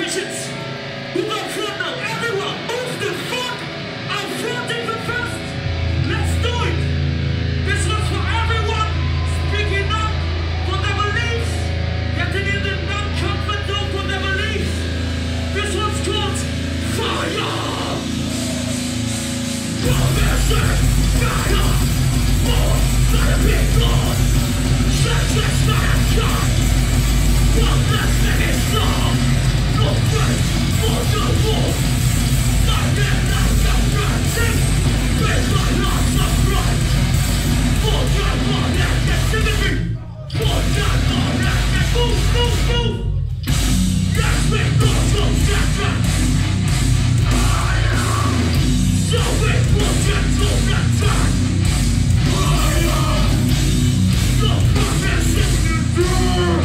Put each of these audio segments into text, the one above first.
Congratulations! We got front now. Everyone, move the fuck out front in the first. Let's do it. This one's for everyone speaking up for their beliefs, getting in the non-comfort zone for their beliefs. This one's called Fire. Promises, fire, more than a big God. Senseless mankind. One less finish strong. No place for the war. My men are suppressing. With my loss of right. For time on negativity. For time on negativity. Move. Yes, we go to separate. I am. So it will gentle return. I am. The promise is the door.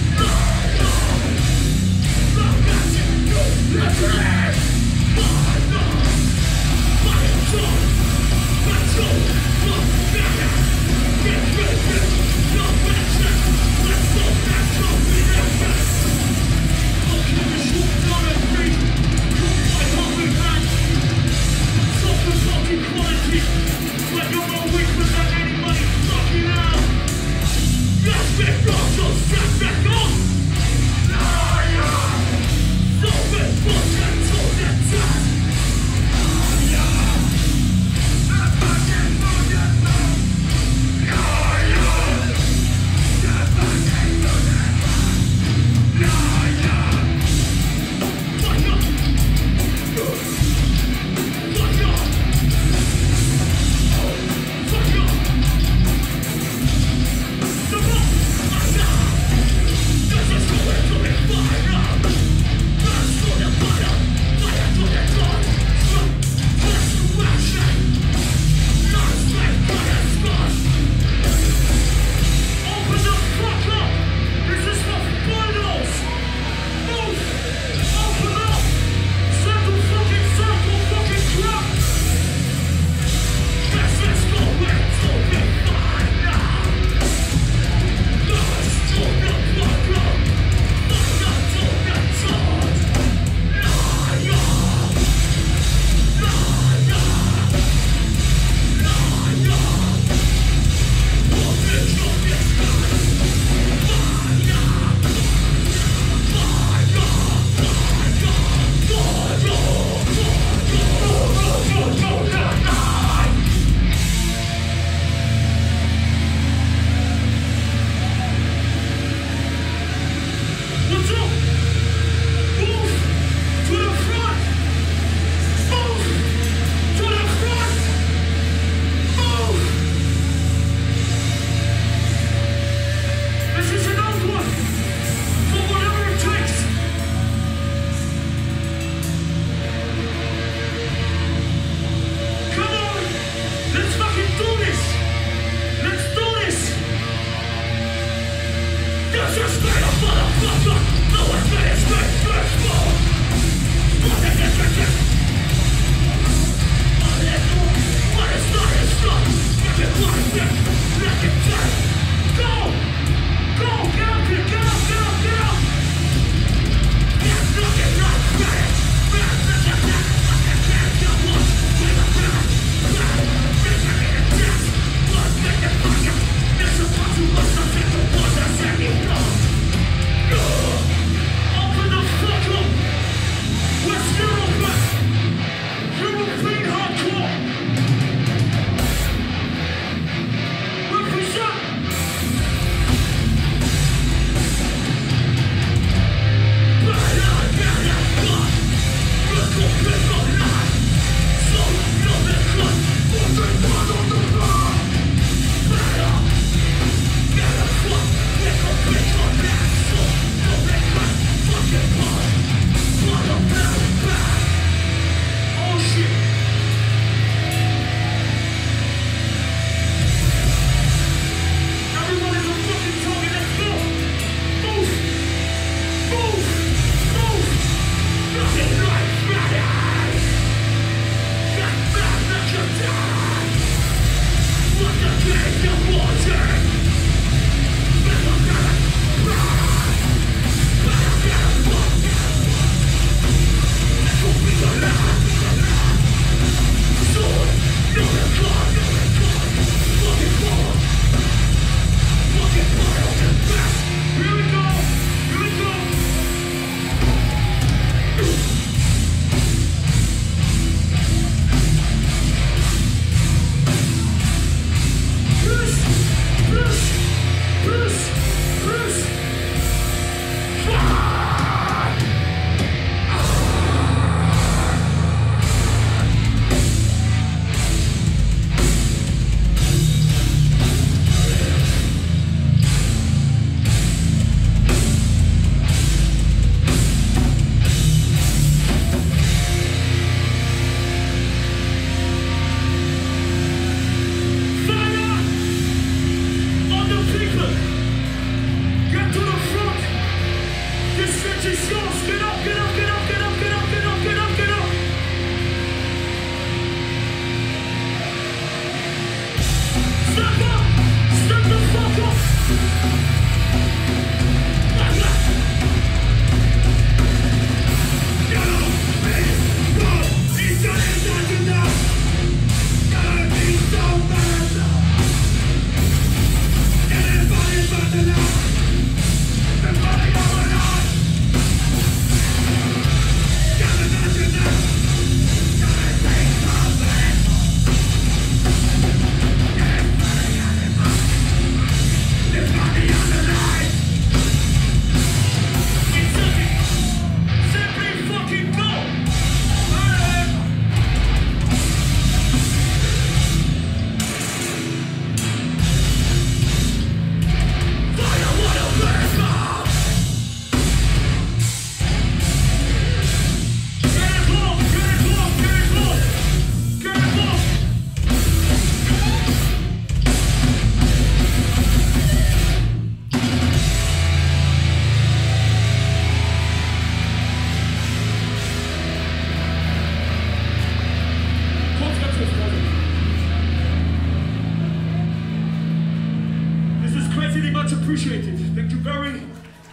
Let's live! My love! My soul! My soul! Together! Get ready! No mention! Let's go back to the effort! I'll keep the shoot on and free! My helping hand! Self-resulting quality! When you're more weak without anybody fucking out! Yes, big girl, so step back on!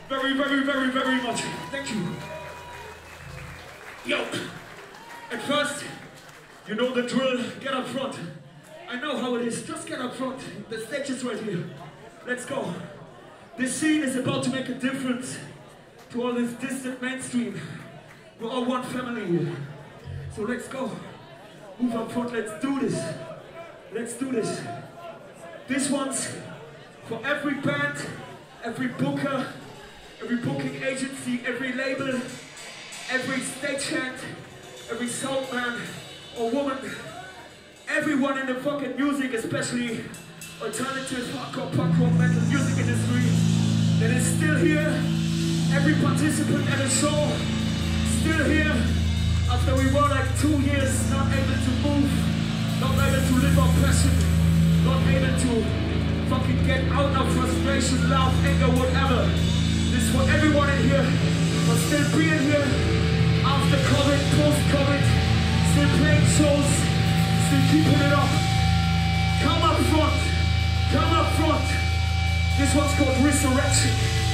Very, very, very, very much. Thank you. Yo, at first, you know the drill, get up front. I know how it is, just get up front. The stage is right here. Let's go. This scene is about to make a difference to all this distant mainstream. We're all one family here. So let's go. Move up front, let's do this. Let's do this. This one's for every band, every booker, every booking agency, every label, every stagehand, every sound man or woman, everyone in the fucking music, especially alternative, hardcore, punk rock, metal music industry that is still here, every participant at a show, still here, after we were like 2 years not able to move, not able to live our passion, not able to fucking get out of frustration, love, anger, whatever. This is for everyone in here, for still being here, after COVID, post-COVID, still playing shows, still keeping it up. Come up front, come up front. This one's called Resurrection.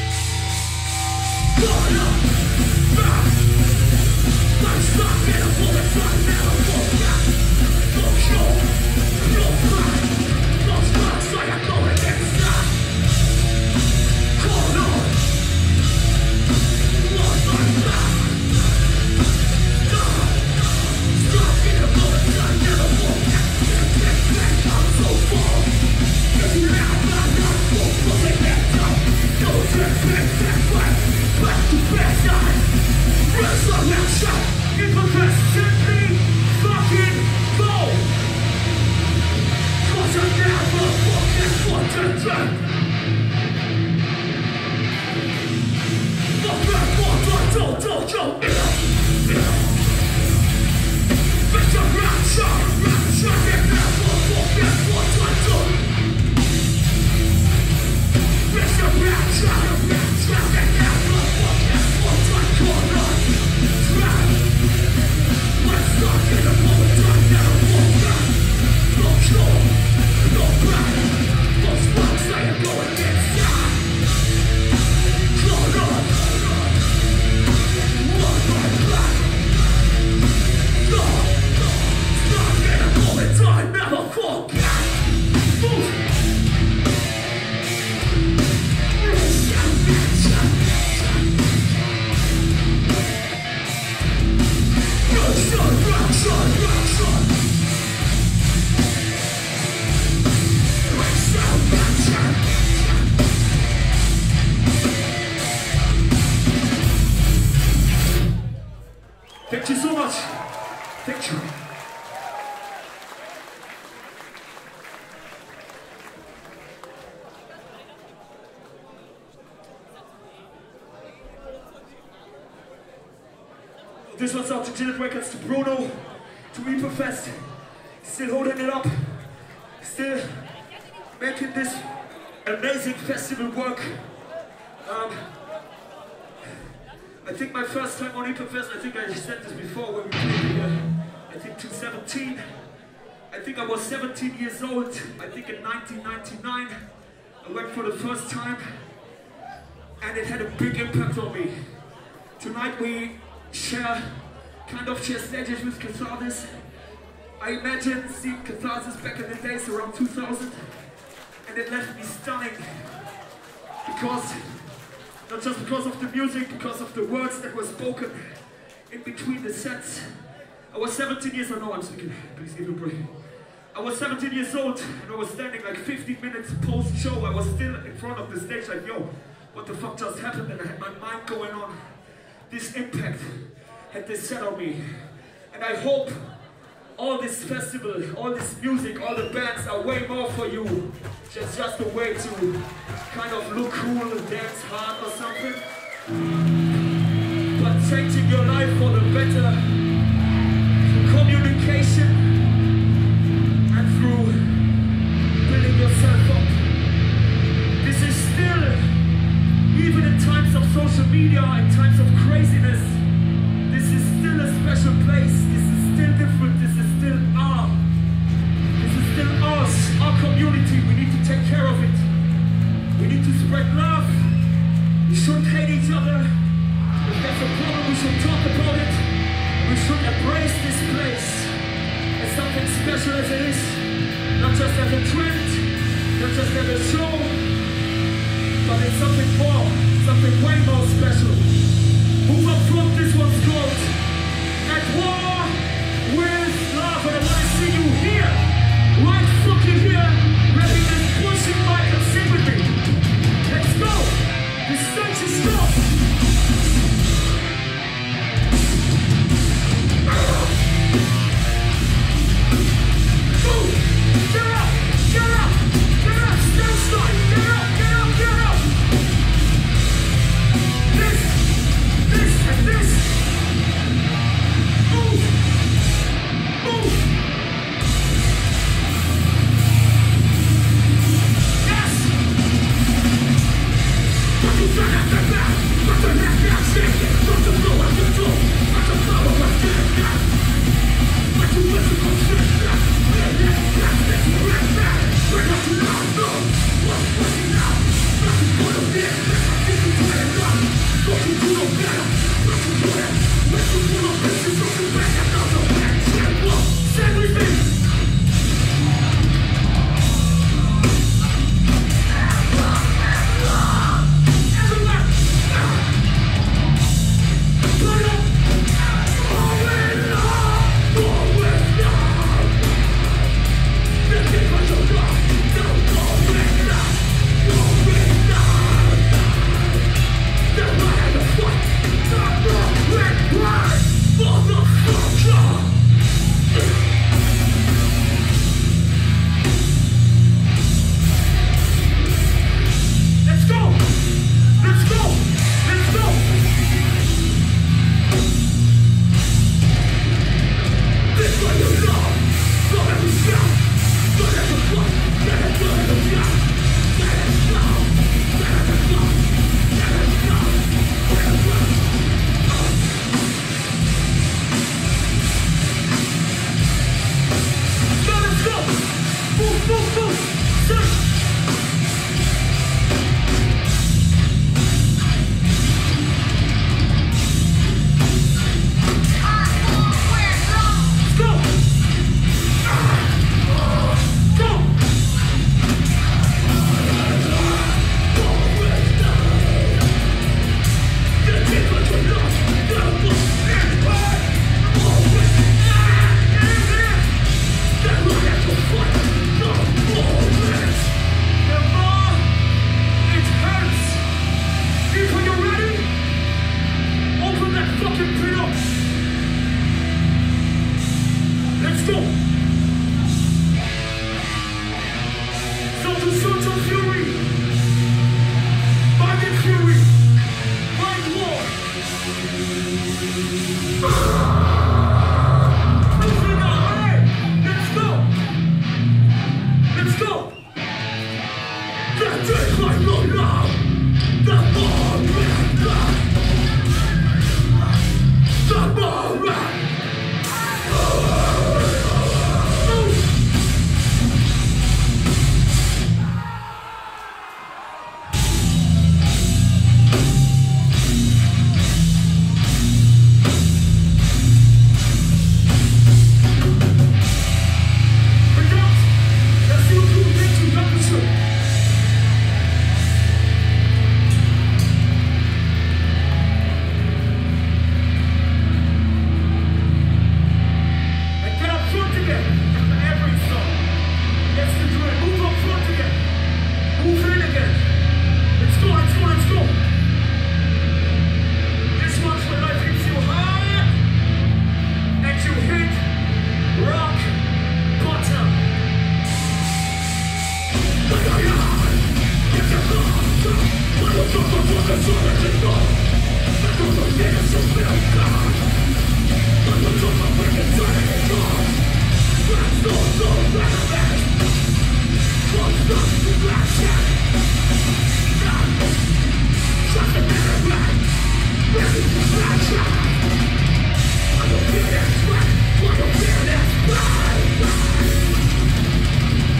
Thank you so much. Thank you. This one's out to Gillette Records, to Bruno, to Reaperfest. Still holding it up. Still making this amazing festival work. I think my first time on Reaperfest, I think I said this before when we played here, I think 2017. I think I was 17 years old. I think in 1999, I went for the first time, and it had a big impact on me. Tonight we share stages with Catharsis. I imagine seeing Catharsis back in the days around 2000, and it left me stunning, because not just because of the music, because of the words that were spoken in between the sets. I was 17 years old. No, I'm speaking. Please give me a break. I was 17 years old, and I was standing like 15 minutes post-show. I was still in front of the stage like, yo, what the fuck just happened? And I had my mind going on. This impact had this set on me. And I hope all this festival, all this music, all the bands are way more for you. Just a way to kind of look cool and dance hard or something. But changing your life for the better, through communication and through building yourself up. This is still, even in times of social media, in times of craziness, this is still a special place. This is still different. This is still our. This is still us, our community. We need to take care of it. We need to spread love. We We shouldn't hate each other. If there's a problem, we should talk about it. We should embrace this place as something special as it is. Not just as a trend, not just as a show, but it's something more, something way more special. Move up front, this one's called At War with Love. And I want to see you here, right fucking here, ready to push your mic and sing with me. Let's go! The stage is stop!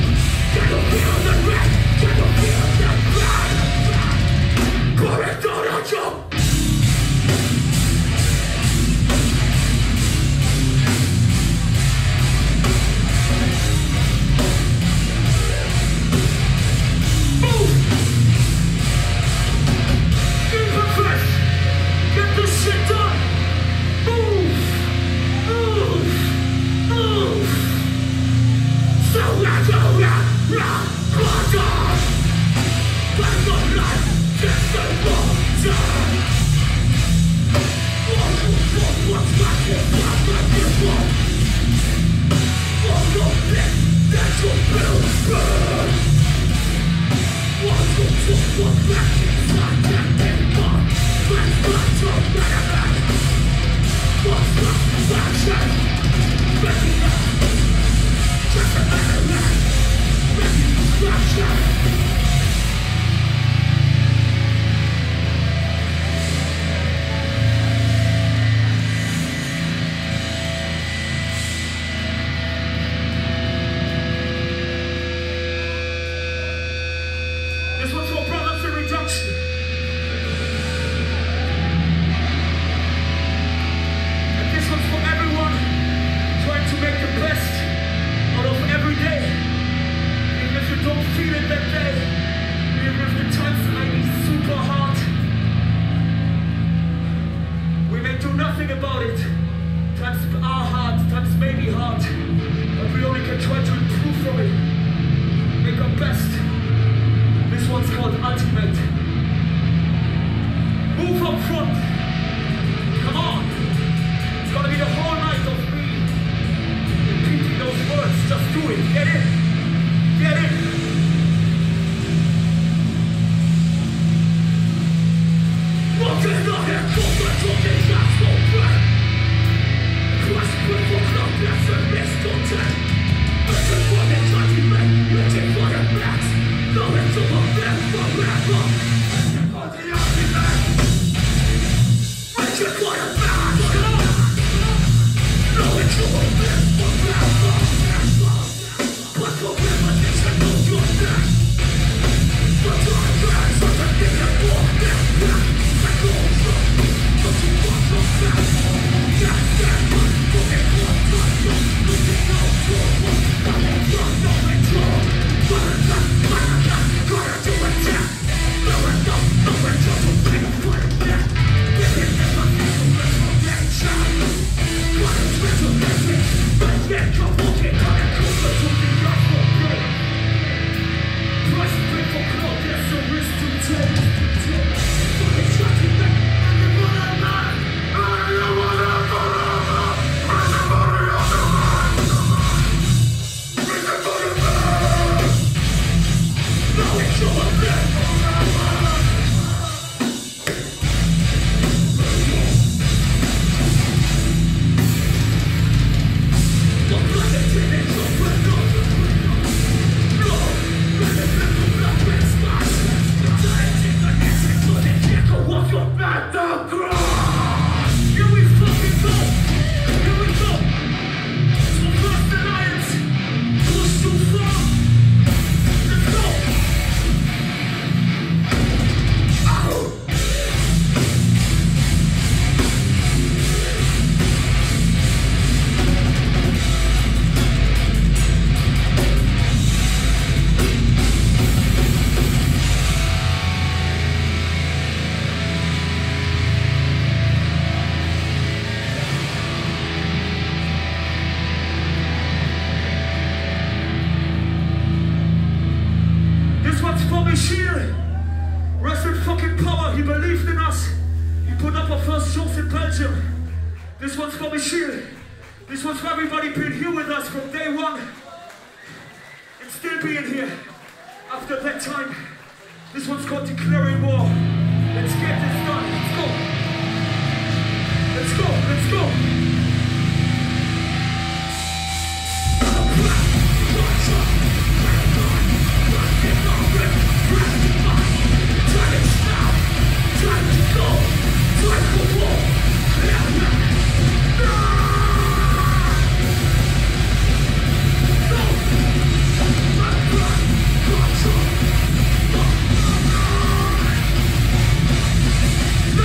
Corrector! nothing about it. Times are hard, times may be hard, but we only can try to improve from it. Make our best. This one's called Ultimate. Move up front. Come on. It's gonna be the whole night of me repeating those words. Just do it. Get in. Get in. Walking the head, talking just go back. Grasping for clubness and miscontent. Looking for the judgment, looking for the facts. Knowing to look them forever. On the ultimate. Looking for the facts. Knowing to look them forever. But forever is a no your death. But our friends are the thing that walk them back. I go from, but you want to back. Yes, yes. Rest in fucking power, he believed in us. He put up our first shows in Belgium. This one's for Michiel. This one's for everybody been here with us from day one. And still being here after that time. This one's called Declaring War. Let's get this done. Let's go. Let's go. Let's go. No!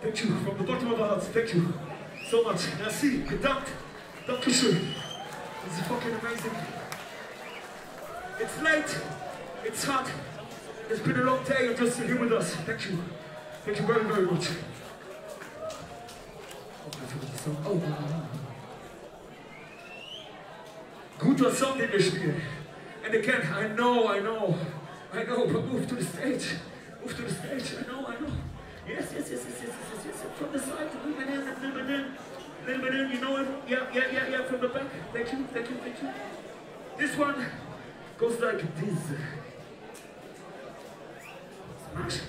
Thank you from the bottom of our hearts. Thank you so much. Merci. Bedankt. Dankeschön. This is fucking amazing. It's late. It's hot. It's been a long day. You're just here with us. Thank you. Thank you very, very much. Oh. Guter Song, den wir spielen. And again, I know, but move to the stage. Move to the stage. I know. Yes. From the side, a little bit in, you know it? Yeah, from the back. Thank you. This one goes like this. Smash.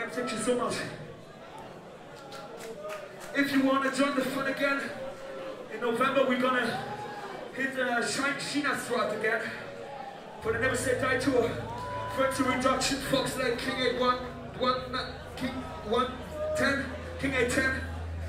Again, thank you so much. If you want to join the fun again, in November we're gonna hit Chinastraat again for the Never Say Die tour. Frontier Reduction, Fox Lake, King 810, King 810,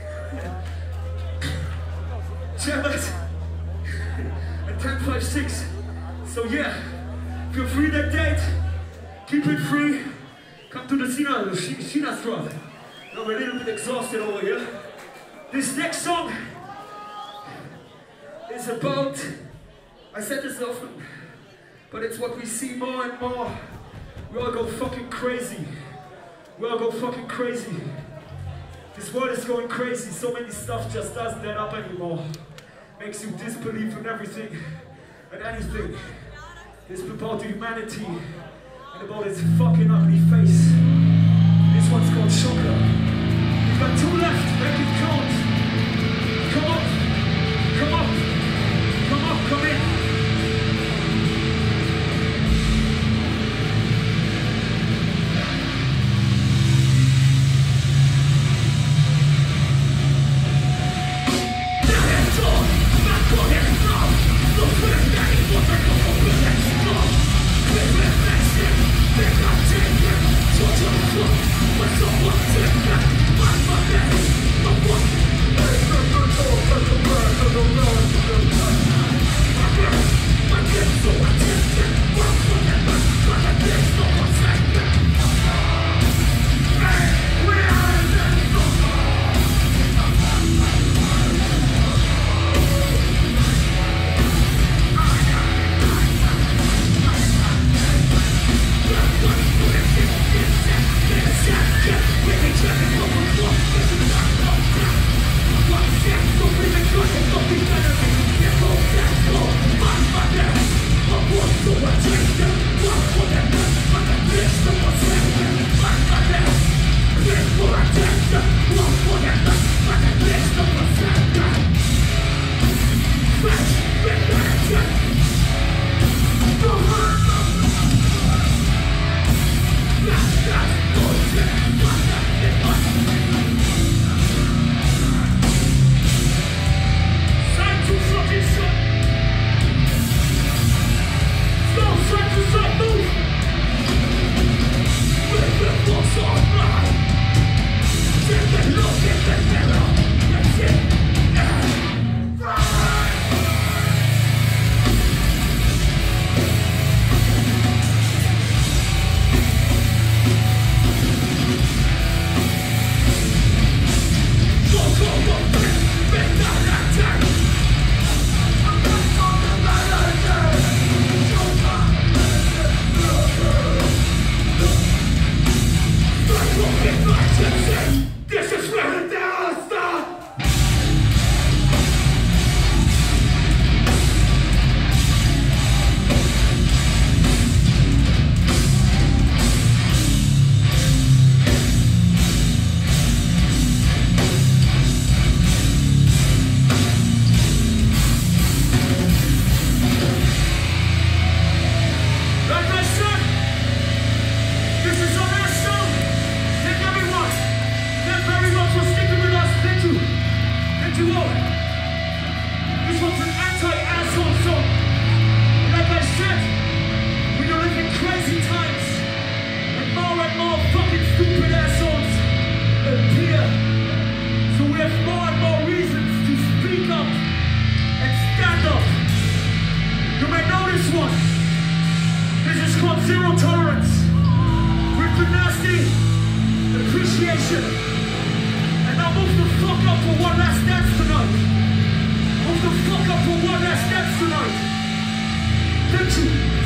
Chambers, and 1056. So yeah, feel free that date. Keep it free. Come to the Chinastraat. We're a little bit exhausted over here. This next song is about, I said this often, but it's what we see more and more. We all go fucking crazy. We all go fucking crazy. This world is going crazy. So many stuff just doesn't add up anymore. Makes you disbelieve in everything and anything. It's about the humanity and about its fucking ugly face. This one's called Shocker. We've got two left. Make it count. Come on. Come up. Come up. Come in. Zero tolerance with the nasty appreciation. And now move the fuck up for one last dance tonight. Move the fuck up for one last dance tonight. Thank you.